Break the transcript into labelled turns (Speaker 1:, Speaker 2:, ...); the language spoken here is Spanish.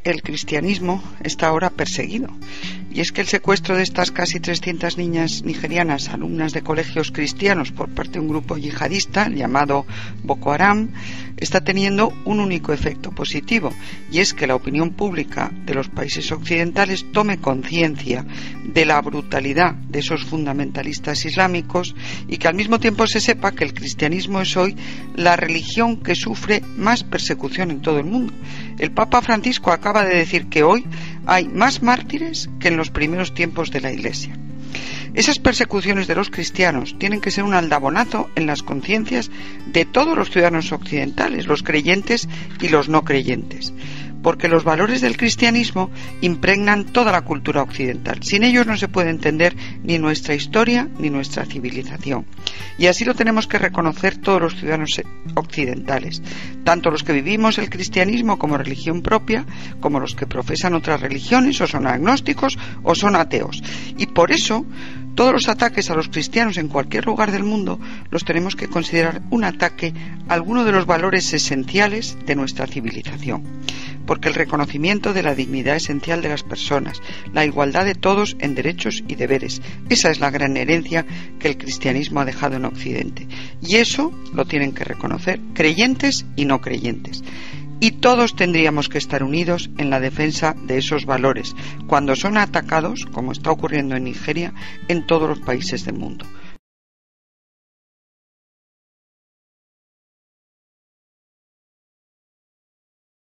Speaker 1: el cristianismo está ahora perseguido. Y es que el secuestro de estas casi 300 niñas nigerianas, alumnas de colegios cristianos, por parte de un grupo yihadista llamado Boko Haram, está teniendo un único efecto positivo, y es que la opinión pública de los países occidentales tome conciencia de la brutalidad de esos fundamentalistas islámicos y que al mismo tiempo se sepa que el cristianismo es hoy la religión que sufre más persecución en todo el mundo. El Papa Francisco acaba de decir que hoy hay más mártires que en los primeros tiempos de la Iglesia. Esas persecuciones de los cristianos tienen que ser un aldabonazo en las conciencias de todos los ciudadanos occidentales, los creyentes y los no creyentes, porque los valores del cristianismo impregnan toda la cultura occidental. Sin ellos no se puede entender ni nuestra historia ni nuestra civilización. Y así lo tenemos que reconocer todos los ciudadanos occidentales, tanto los que vivimos el cristianismo como religión propia, como los que profesan otras religiones o son agnósticos o son ateos. Y por eso todos los ataques a los cristianos en cualquier lugar del mundo los tenemos que considerar un ataque a alguno de los valores esenciales de nuestra civilización, porque el reconocimiento de la dignidad esencial de las personas, la igualdad de todos en derechos y deberes, esa es la gran herencia que el cristianismo ha dejado en Occidente, y eso lo tienen que reconocer creyentes y no creyentes. Y todos tendríamos que estar unidos en la defensa de esos valores cuando son atacados, como está ocurriendo en Nigeria, en todos los países del mundo.